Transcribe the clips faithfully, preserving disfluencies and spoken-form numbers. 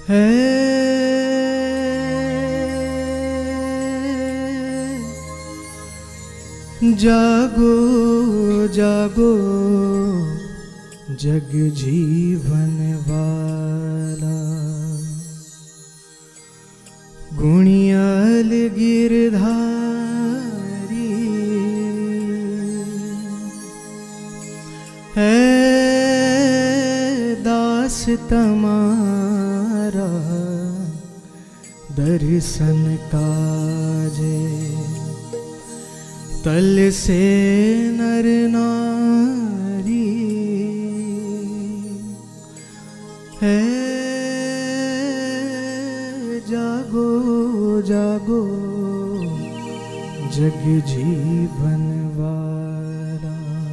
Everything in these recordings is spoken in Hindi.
है जागो जागो जग जीवन वाला, गुणियाल गिरधारी है दास तमारा दर्शन काजे। तल से नर नारी है जागो जागो जग जीवन वाला।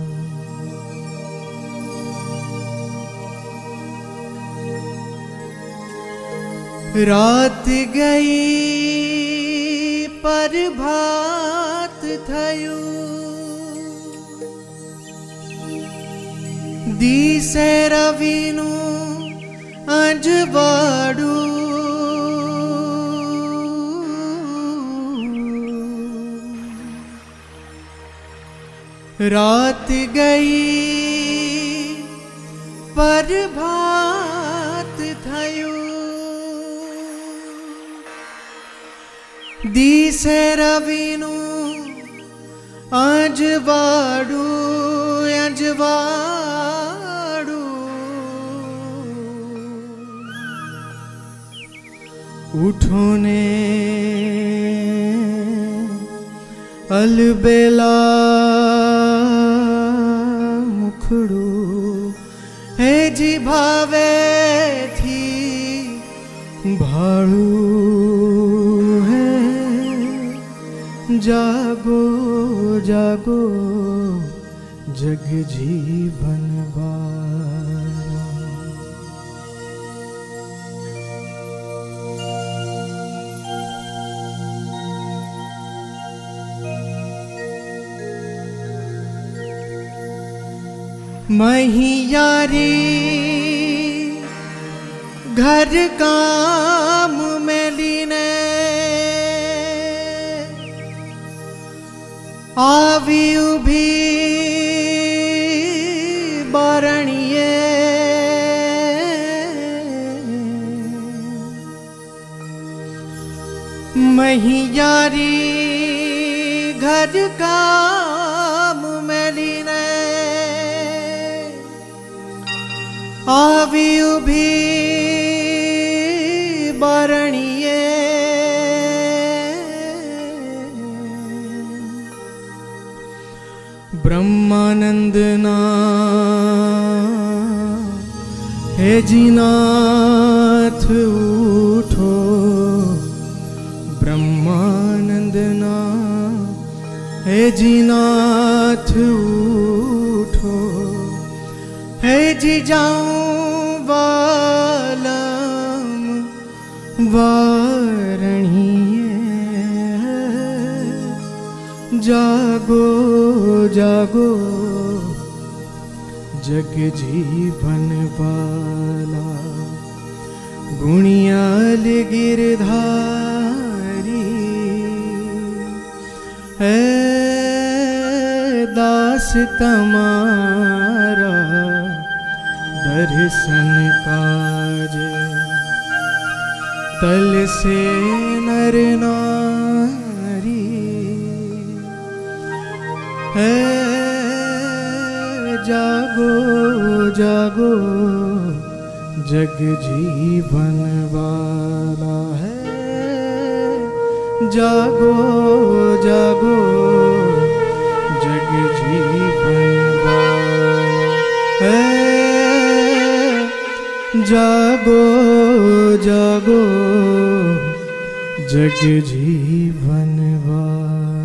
रात गई पर भात थयु, दिसे रविनु अंजवाड़ू। रात गई पर भात थयु, दिसे रविनु अंजवाड़ू अंजवाड़ू। उठो ने अलबेला मुखड़ू है जी भावे थी भाड़ू है। जागो जागो जग जीवन वाला। महियारी घर काम में लीने, आवी उभी बारणिये। महियारी घर काम में लीने, आवी उभी बारणिये। ब्रह्मानंद ना हे जीनाथ उठो, ब्रह्मानंद ना हे जीनाथ उठो। हे जी जाऊं वालम वारणिये। जागो जागो जग जीवन वाला, गुणियाल गिरधारी है दास तमारा दर्शन काजे। तल से नर नारी है जागो जागो जग जीवन वाला है। जागो जागो जग जीवन वाला है। जागो जागो जग जीवन वाला।